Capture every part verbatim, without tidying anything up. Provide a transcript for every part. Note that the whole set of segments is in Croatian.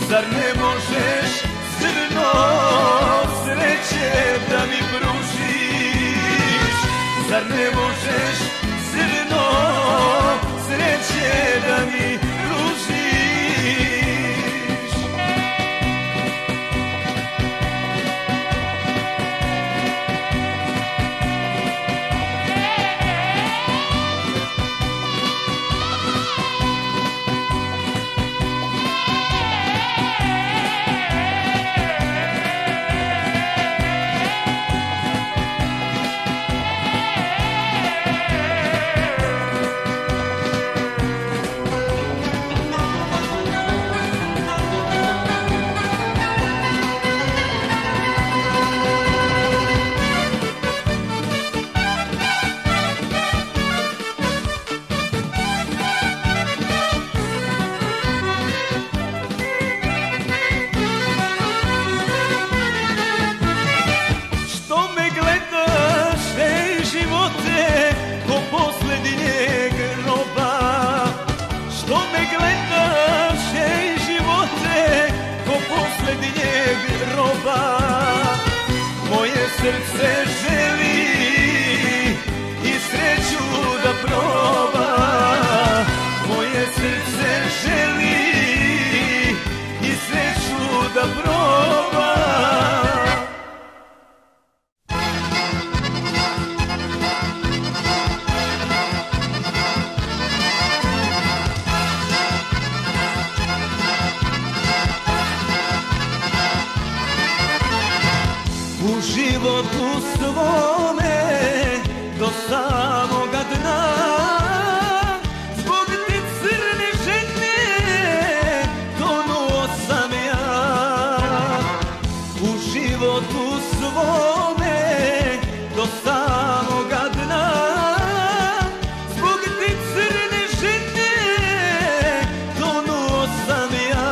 Zar ne možeš zrno sreće da mi pružiš? Zar ne možeš zrno sreće da mi pružiš? Moje srce želi i sreću da proba. Moje srce želi i sreću da proba. U životu svome do samoga dna, zbog te crne žene tonuo sam ja. U životu svome do samoga dna, zbog te crne žene tonuo sam ja.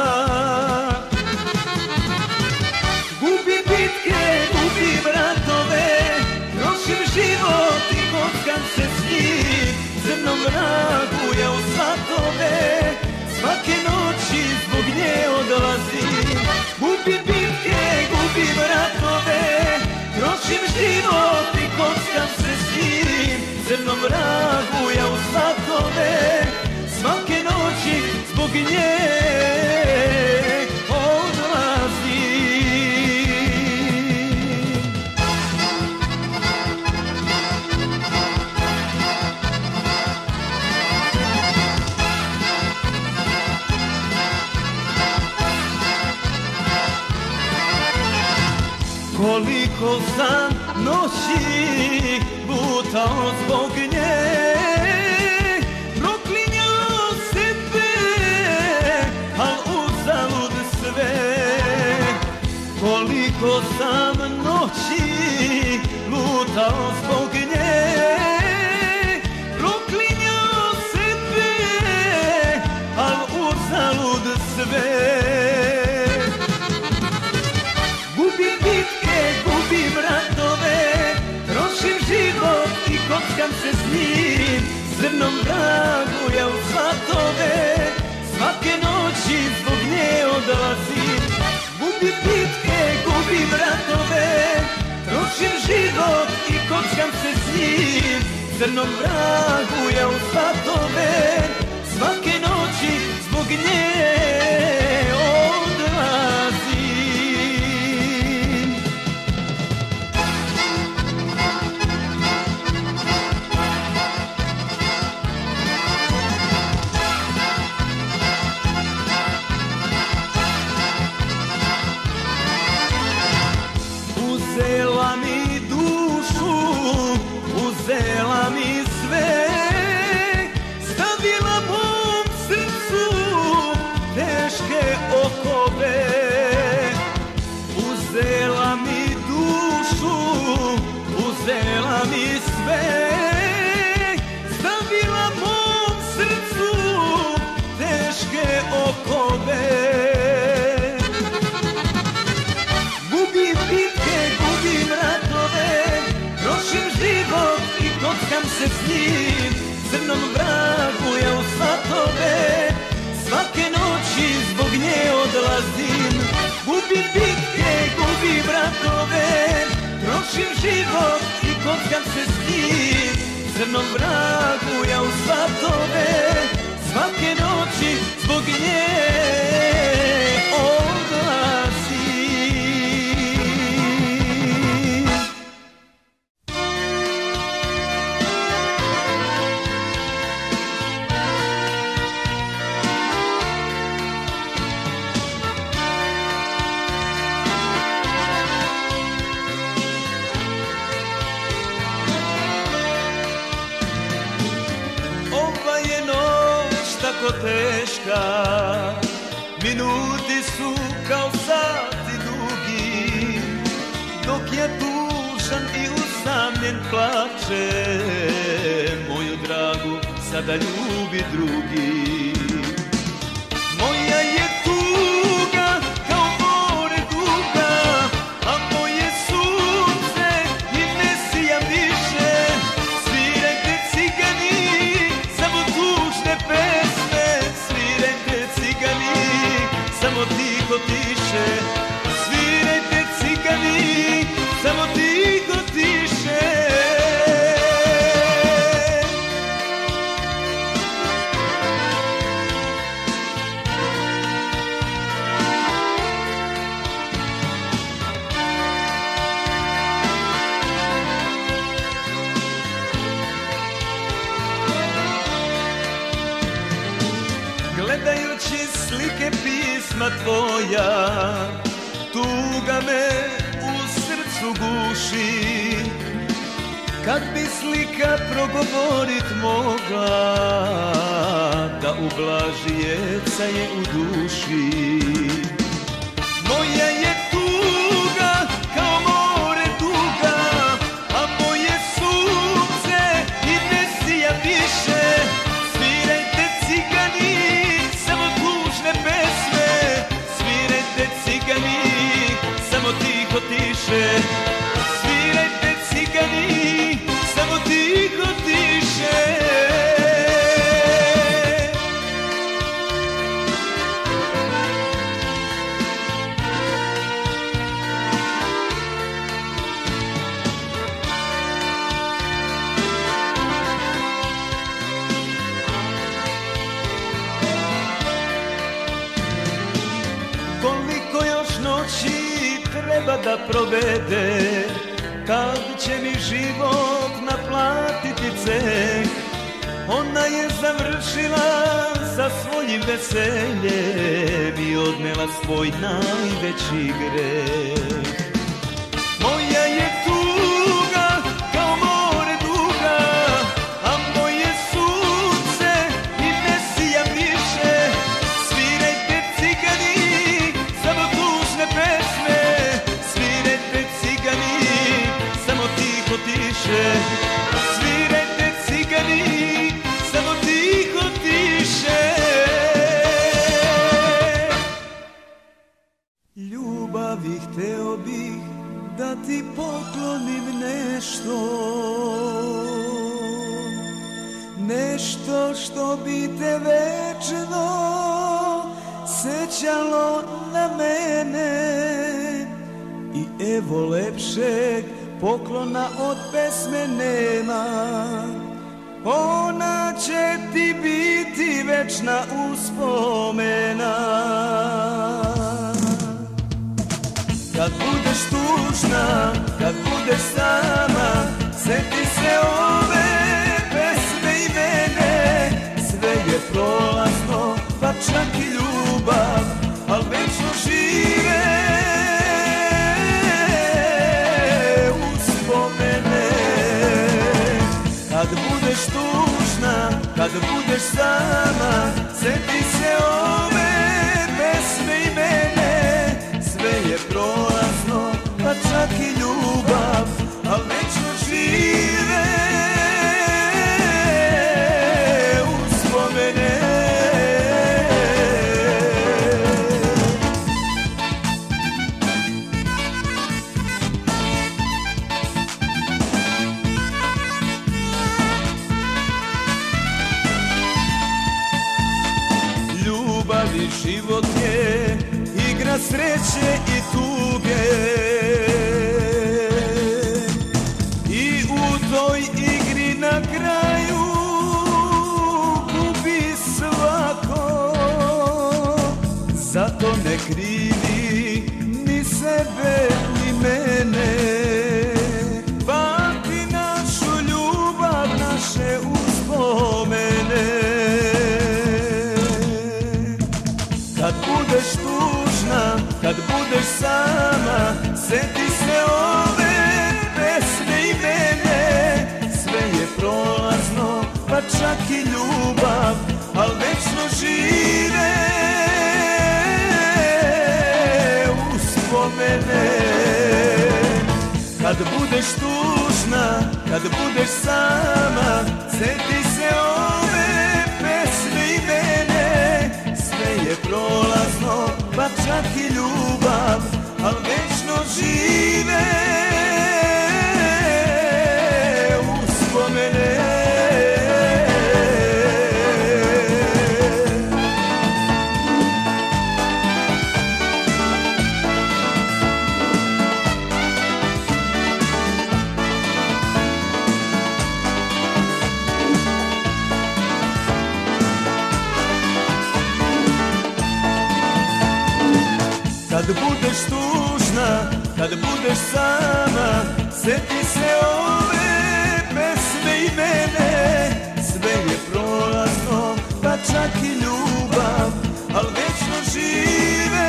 Gubim bitke, gubim ratove, trošim život i kockam se s njim. Crnom vragu ja u svatove, svake noći zbog nje odlazim. Gubim bitke, gubim ratove, trošim život i kockam se s njim. Crnom vragu ja u svatove, svake noći zbog nje odlazim. Koliko sam noći lutao zbog nje, proklinjao sebe, al uzalud sve. Koliko sam noći lutao zbog nje, proklinjao sebe, al uzalud sve. Gubim bitke, gubim ratove, trošim život i kockam se s njim. Crnom vragu ja u svatove, svake noći zbog nje odlazim. Gubim bitke, gubim ratove, trošim život i kockam se s njim. Crnom vragu ja u svatove, svake noći zbog nje odlazim. Uzela mi dušu, uzela mi sve, stavila mom srcu teške okove. Uzela mi dušu, uzela mi sve, stavila mom srcu teške okove. Gubim bitke, gubim ratove, trošim život i kockam se s njim. Crnom vragu ja u svatove, svake noći zbog nje odlazim. odlazim. Gubim bitke, gubim ratove, trošim život i kockam se s njim. Crnom vragu ja u svatove, svake noći zbog nje odlazim. Ova je noć tako teška, minuti su kao sati dugi, dok ja tužan i usamljen plačem, moju dragu sada ljubi drugi. Moja je tuga kao more duga, a moje sunce i ne sijam više. Svirajte cigani, samo tužne pesme, svirajte cigani, samo tiho tiše. Svirajte cigani, samo tiho tiše. Gledajući slike pisma tvoja, tuga me u srcu guši. Kad bi slika progovorit mogla, da ublaži jecaje u duši. Moja je tuga kao more duga, a moje sunce i ne sija više. Svirajte cigani, samo tužne pesme, svirajte cigani, samo tiho tiše. Svirajte cigani, samo tiho tiše. Koliko još noći treba da provede, kad će mi život naplatiti ceh? Ona je završila sa svojim veseljem i odnela svoj najveći greh. Moja je tuga kao more duga, a moje sunce i ne sijam više. Svirajte cigani, samo tužne pesme, svirajte cigani, samo tiho tiše. Svirajte cigani, samo tiho tiše. Ljubavi hteo bih da ti poklonim nešto, nešto što bi te večno sećalo na mene. I evo lepšeg poklona od pesme nema, ona će ti biti večna uspomena. Kad budeš tužna, kad budeš sama, sjeti se ove pesme i mene. Sve je prolazno, pa čak i ljubav, al večno žive uspomene. Kad budeš tužna, kad budeš sama, sjeti se ove pesme i mene. Sve je prolazno, pa čak i ljubav, al večno žive uspomene. sreće i tuge. I u toj igri na kraju gubi svako, zato ne krivi ni sebe ni mene. Pamti našu ljubav, naše uspomene. Kad budeš tužna, kad budeš sama, sjeti se ove pesme i mene. Sve je prolazno, pa čak i ljubav, al večno žive uspomene. Kad budeš tužna, kad budeš sama, sjeti se ove pesme i mene. Sve je prolazno, pa čak i ljubav, al večno žive uspomene. Kad budeš tužna, kad budeš sama, sjeti se ove pesme i mene. Sve je prolazno, pa čak i ljubav, al večno žive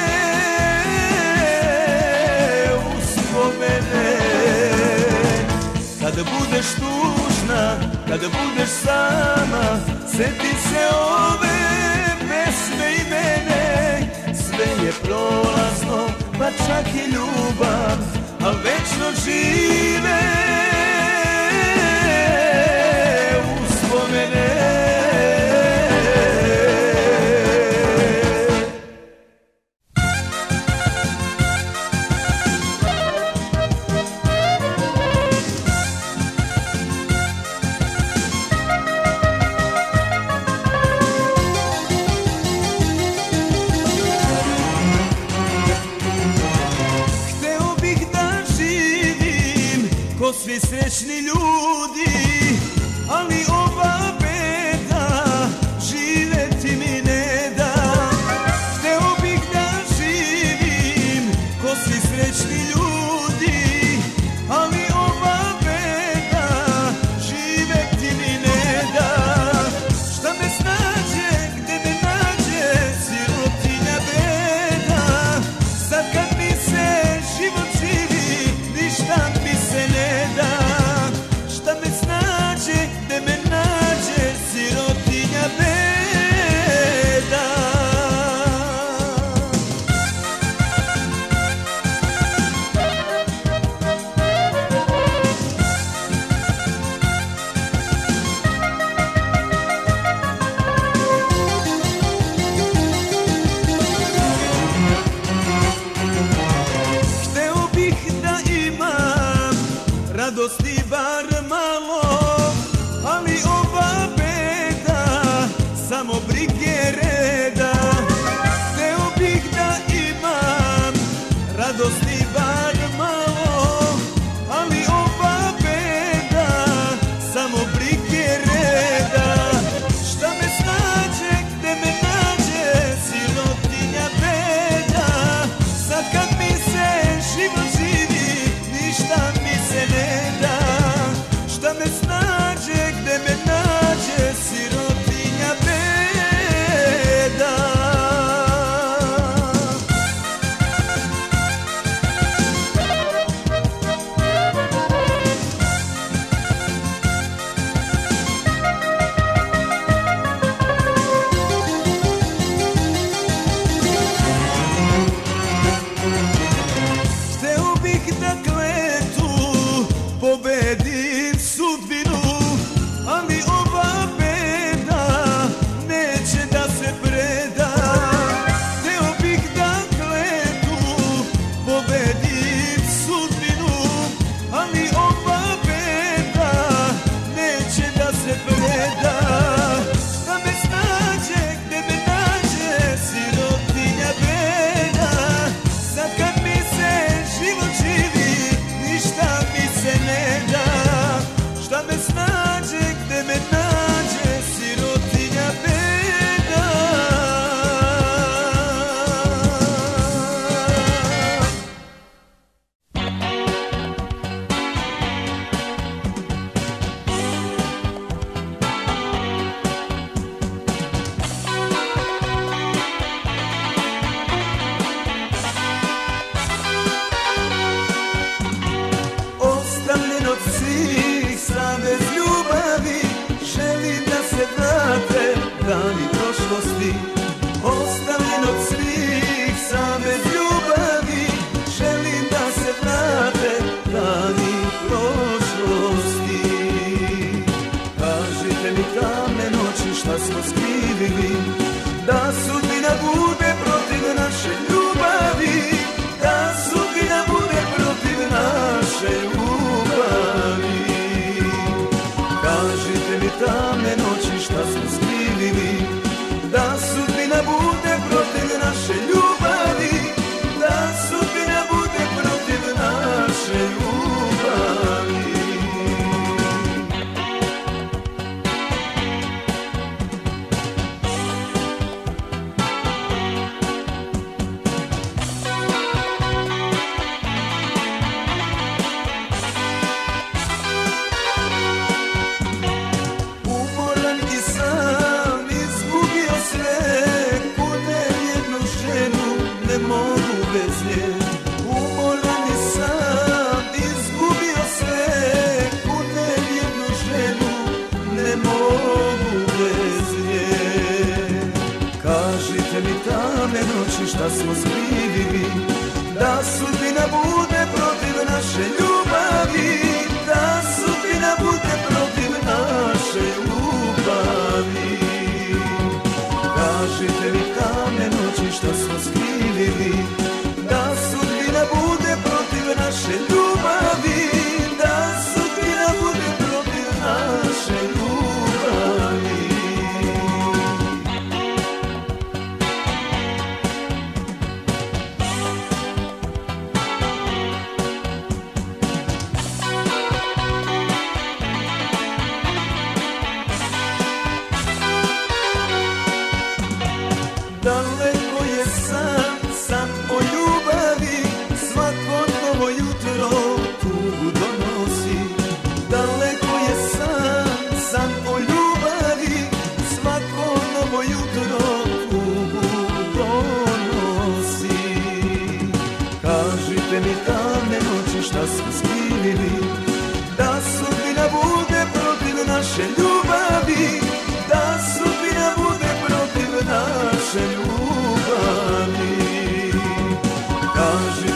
uspomene. Kad budeš tužna, kad budeš sama, sjeti se ove pesme i mene. Sve je prolazno, pa čak i ljubav, al večno žive uspomene. Svi srećni ljudi, ali ova beda živjeti mi ne da. Hteo bih da živim ko svi srećni ljudi, ali ova beda živjeti mi ne da. Šta me snađe, gde me nađe, sirotinja beda. Sad kad mi se život živi, ništa mi se ne da. Šta me snađe, gde me nađe, sirotinja beda. Hteo bih da imam radosti bar malo, ali ova beda samo brige reda. Hteo bih da imam radosti bar malo, ali ova beda samo brige reda. Šta me snađe, gde me nađe, sirotinja beda. Sad kad mi se život živi, ništa mi se ne da. Šta me snađe, gde me nađe, sirotinja beda. ne mogu bez nje. Umoran sam, izgubio sve, kunem jednu ženu, ne mogu bez nje. Kažite mi tamne noći šta smo skrivili, da sudbina bude protiv naše ljubavi, da sudbina bude protiv naše ljubavi. Kažite mi tamne noći šta smo skrivili, da sudbina bude protiv naše ljubavi, da sudbina bude protiv naše ljubavi. Daleko je san, san o ljubavi, svako novo jutro tugu donosi. Daleko je san, san o ljubavi, svako novo jutro tugu donosi. Kažite mi tamne noći šta smo skrivili, da sudbina bude protiv naše ljubavi, da sudbina bude protiv naše ljubavi. Kaži